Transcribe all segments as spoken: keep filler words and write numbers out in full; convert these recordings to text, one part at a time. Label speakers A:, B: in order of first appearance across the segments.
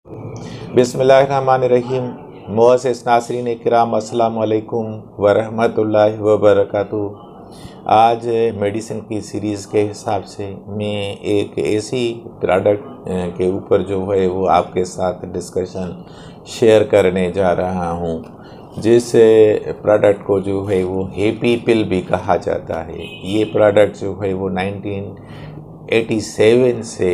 A: बिस्मिल्लाहिर्रहमानिर्रहीम। मुअज़्ज़िज़ नाज़रीन किराम, अस्सलामु अलैकुम वरहमतुल्लाहि वबरकातुहू। आज मेडिसिन की सीरीज़ के हिसाब से मैं एक ऐसी प्रोडक्ट के ऊपर जो है वो आपके साथ डिस्कशन शेयर करने जा रहा हूँ, जिस प्रोडक्ट को जो है वो हैप्पी पिल भी कहा जाता है। ये प्रोडक्ट जो है वो नाइनटीन एटी सेवन से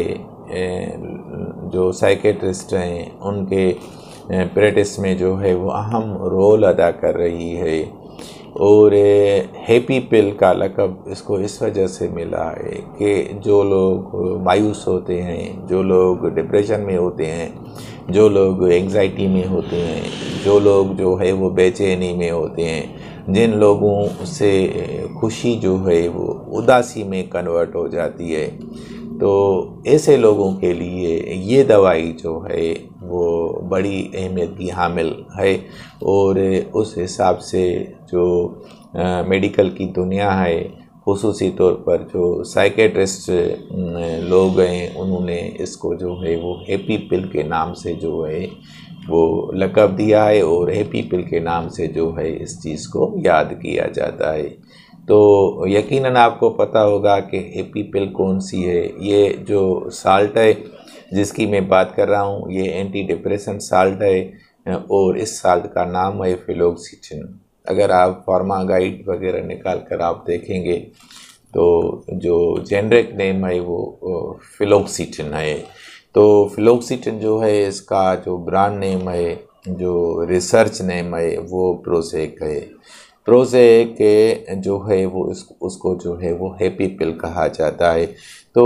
A: जो साइकेट्रिस्ट हैं उनके प्रैक्टिस में जो है वो अहम रोल अदा कर रही है। और हैप्पी पिल का लक़ब इसको इस वजह से मिला है कि जो लोग मायूस होते हैं, जो लोग डिप्रेशन में होते हैं, जो लोग एंग्जाइटी में होते हैं, जो लोग जो है वो बेचैनी में होते हैं, जिन लोगों से खुशी जो है वो उदासी में कन्वर्ट हो जाती है, तो ऐसे लोगों के लिए ये दवाई जो है वो बड़ी अहमियत की हामिल है। और उस हिसाब से जो आ, मेडिकल की दुनिया है, खुसूसी तौर पर जो साइकेट्रिस्ट लोग हैं, उन्होंने इसको जो है वो हैप्पी पिल के नाम से जो है वो लक़ब दिया है, और हैप्पी पिल के नाम से जो है इस चीज़ को याद किया जाता है। तो यकीनन आपको पता होगा कि हैप्पी पिल कौन सी है। ये जो साल्ट है जिसकी मैं बात कर रहा हूँ, ये एंटी डिप्रेशन साल्ट है, और इस साल्ट का नाम है फ्लोक्सीटिन। अगर आप फार्मा गाइड वगैरह निकाल कर आप देखेंगे तो जो जेनरिक नेम है वो फ्लोक्सीटिन है। तो फ्लोक्सीटिन जो है इसका जो ब्रांड नेम है, जो रिसर्च नेम है, वो प्रोजेक है। प्रोजेक के जो है वो इस उसको जो है वो हैप्पी पिल कहा जाता है। तो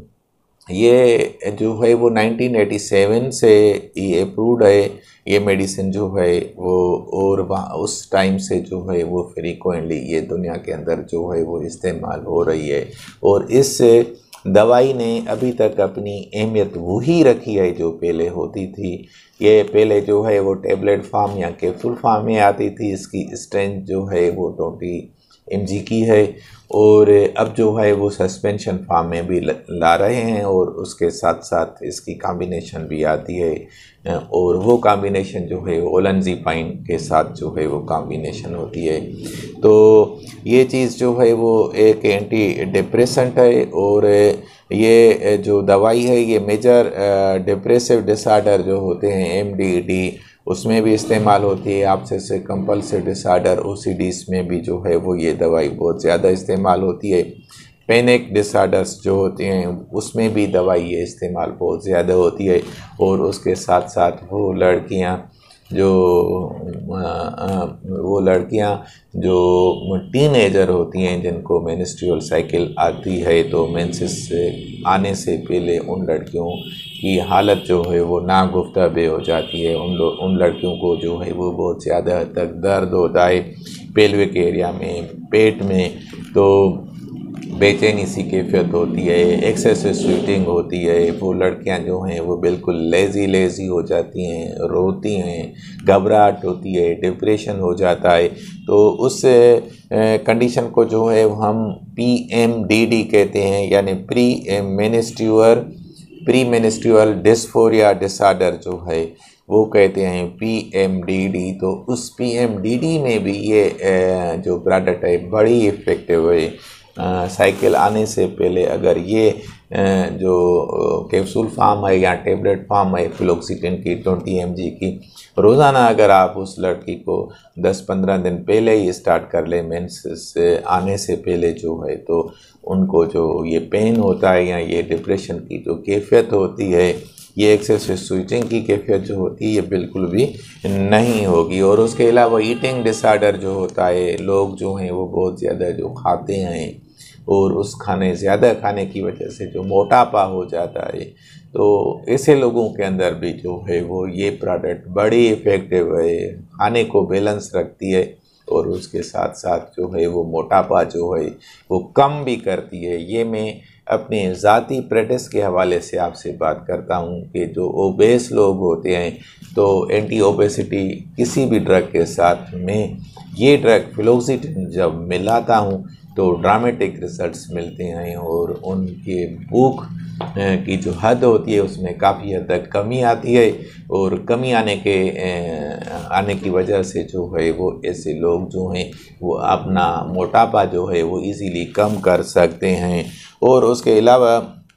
A: ये जो है वो नाइनटीन एटी सेवन से ये अप्रूव्ड है, ये मेडिसिन जो है वो, और वहाँ उस टाइम से जो है वो फ्रीक्वेंटली ये दुनिया के अंदर जो है वो इस्तेमाल हो रही है। और इस दवाई ने अभी तक अपनी अहमियत वही रखी है जो पहले होती थी। ये पहले जो है वो टेबलेट फार्म या कैप्सूल फार्म में आती थी। इसकी स्ट्रेंथ जो है वो ट्वेंटी एम जी की है, और अब जो है वो सस्पेंशन फार्म में भी ला रहे हैं, और उसके साथ साथ इसकी कॉम्बिनेशन भी आती है, और वो कॉम्बिनेशन जो है ओलनज़ेपाइन के साथ जो है वो कॉम्बिनेशन होती है। तो ये चीज़ जो है वो एक एंटी डिप्रेसेंट है, और ये जो दवाई है ये मेजर डिप्रेसिव डिसऑर्डर जो होते हैं एम डी डी, उसमें भी इस्तेमाल होती है। Obsessive compulsive disorder O C D में भी जो है वो ये दवाई बहुत ज़्यादा इस्तेमाल होती है। पैनिक डिसऑर्डर्स जो होते हैं उसमें भी दवाई ये इस्तेमाल बहुत ज़्यादा होती है। और उसके साथ साथ वो लड़कियां जो वो लड़कियां जो टीनेजर होती हैं, जिनको मेंस्ट्रुअल साइकिल आती है, तो मेंसेस आने से पहले उन लड़कियों की हालत जो है वो नागुफ्ताबे हो जाती है। उन लोग उन लड़कियों को जो है वो बहुत ज़्यादा हद तक दर्द होता है पेल्विक एरिया में, पेट में, तो बेचैनी सी कैफियत होती है, एक्सेसिव स्वेटिंग होती है। वो लड़कियां जो हैं वो बिल्कुल लेज़ी लेज़ी हो जाती हैं, रोती हैं, घबराहट होती है, डिप्रेशन हो जाता है। तो उस कंडीशन को जो है हम पी एम डी डी कहते हैं, यानी pre menstrual pre menstrual dysphoria disorder जो है वो कहते हैं पी एम डी डी। तो उस पी एम डी डी में भी ये जो प्रोडक्ट है बड़ी इफ़ेक्टिव है। साइकिल आने से पहले अगर ये जो कैप्सूल फार्म है या टेबलेट फार्म है फ्लोक्सीटिन की ट्वेंटी एम जी की, रोज़ाना अगर आप उस लड़की को दस पंद्रह दिन पहले ही स्टार्ट कर लें, मेंसेस आने से पहले जो है, तो उनको जो ये पेन होता है या ये डिप्रेशन की जो कैफियत होती है, ये एक्सेसिव स्विचिंग की कैफियत जो होती है, ये बिल्कुल भी नहीं होगी। और उसके अलावा ईटिंग डिसऑर्डर जो होता है, लोग जो हैं वो बहुत ज़्यादा जो खाते हैं और उस खाने ज़्यादा खाने की वजह से जो मोटापा हो जाता है, तो ऐसे लोगों के अंदर भी जो है वो ये प्रोडक्ट बड़ी इफ़ेक्टिव है, खाने को बैलेंस रखती है, और उसके साथ साथ जो है वो मोटापा जो है वो कम भी करती है। ये मैं अपने ज़ाती प्रैक्टिस के हवाले से आपसे बात करता हूँ कि जो ओबेस लोग होते हैं, तो एंटी ओबेसिटी किसी भी ड्रग के साथ में ये ड्रग फ्लोक्सीटिन जब मिलाता हूँ तो ड्रामेटिक रिजल्ट्स मिलते हैं और उनके भूख की जो हद होती है उसमें काफ़ी हद तक कमी आती है। और कमी आने के आने की वजह से जो है वो ऐसे लोग जो हैं वो अपना मोटापा जो है वो इजीली कम कर सकते हैं। और उसके अलावा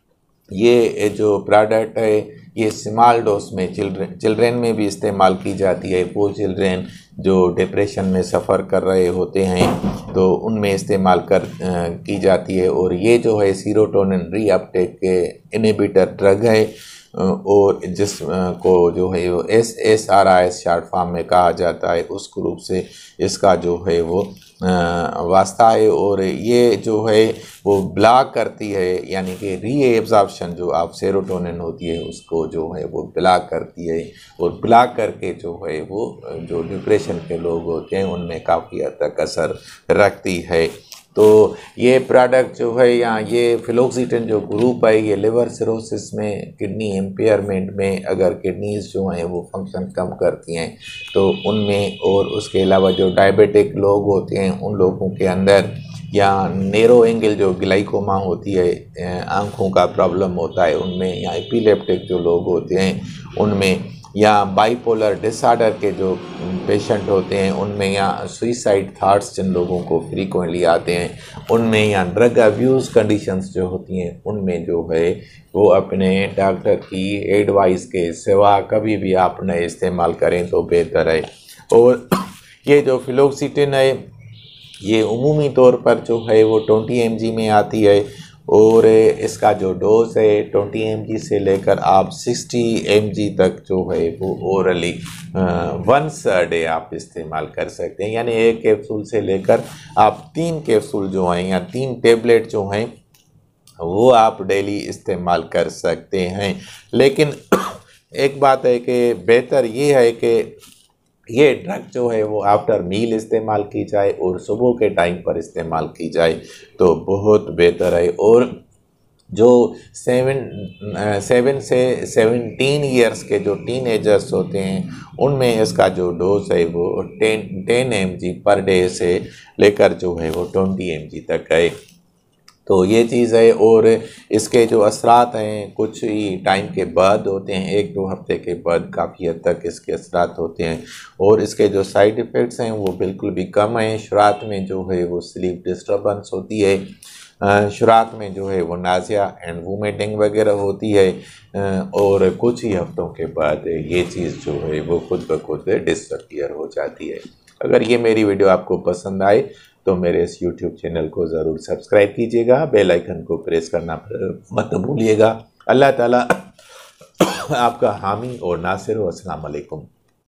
A: ये जो प्रोडक्ट है ये स्मॉल डोज में चिल्ड्रेन चिल्ड्रेन में भी इस्तेमाल की जाती है। वो चिल्ड्रेन जो डिप्रेशन में सफ़र कर रहे होते हैं तो उनमें इस्तेमाल कर की जाती है। और ये जो है सीरोटोनिन रीअपटेक के इनहिबिटर ड्रग है और जिस को जो है वो S S R I S short form में कहा जाता है, उस ग्रुप से इसका जो है वो वास्ता है। और ये जो है वो ब्लॉक करती है, यानी कि री एब्जॉर्प्शन जो आप सेरोटोनिन होती है उसको जो है वो ब्लॉक करती है। और ब्लॉक करके जो है वो जो डिप्रेशन के लोग होते हैं उनमें काफ़ी हद तक असर रखती है। तो ये प्रोडक्ट जो है यहाँ ये फ्लोक्सीटिन जो ग्रुप है ये लिवर सिरोसिस में, किडनी एम्पेयरमेंट में, अगर किडनीज जो हैं वो फंक्शन कम करती हैं तो उनमें, और उसके अलावा जो डायबिटिक लोग होते हैं उन लोगों के अंदर, या नैरो एंगल जो ग्लाइकोमा होती है आँखों का प्रॉब्लम होता है उनमें, या एपिलेप्टिक जो लोग होते हैं उनमें, या बाइपोलर डिसऑर्डर के जो पेशेंट होते हैं उनमें, या सुइसाइड थाट्स जिन लोगों को फ्रीक्वेंटली आते हैं उनमें, या ड्रग अब्यूज़ कंडीशंस जो होती हैं उनमें जो है वो अपने डॉक्टर की एडवाइस के सिवा कभी भी आप न इस्तेमाल करें तो बेहतर है। और ये जो फ्लोक्सीटिन है ये उमूमी तौर पर जो है वो ट्वेंटी एम जी में आती है और इसका जो डोज है ट्वेंटी एम जी से लेकर आप सिक्सटी एम जी तक जो है वो ओरली वंस अ डे आप इस्तेमाल कर सकते हैं। यानी एक कैप्सूल से लेकर आप तीन कैप्सूल जो हैं या तीन टेबलेट जो हैं वो आप डेली इस्तेमाल कर सकते हैं। लेकिन एक बात है कि बेहतर ये है कि ये ड्रग जो है वो आफ्टर मील इस्तेमाल की जाए और सुबह के टाइम पर इस्तेमाल की जाए तो बहुत बेहतर है। और जो सेवन सेवन से सेवनटीन ईयर्स के जो टीनेजर्स होते हैं उनमें इसका जो डोज है वो ten ten M G per day से लेकर जो है वो ट्वेंटी एम जी तक है। तो ये चीज़ है। और इसके जो असरात हैं कुछ ही टाइम के बाद होते हैं, एक दो हफ्ते के बाद काफ़ी हद तक इसके असरात होते हैं। और इसके जो साइड इफ़ेक्ट्स हैं वो बिल्कुल भी कम हैं। शुरुआत में जो है वो स्लीप डिस्टर्बेंस होती है, शुरुआत में जो है वो नाज़िया एंड वोमिटिंग वगैरह होती है, और कुछ ही हफ्तों के बाद ये चीज़ जो है वो खुद ब खुद डिसअपीयर हो जाती है। अगर ये मेरी वीडियो आपको पसंद आए तो मेरे इस यूट्यूब चैनल को ज़रूर सब्सक्राइब कीजिएगा, बेल आइकन को प्रेस करना मत भूलिएगा। अल्लाह ताला आपका हामी और नासिर हो। अस्सलाम वालेकुम।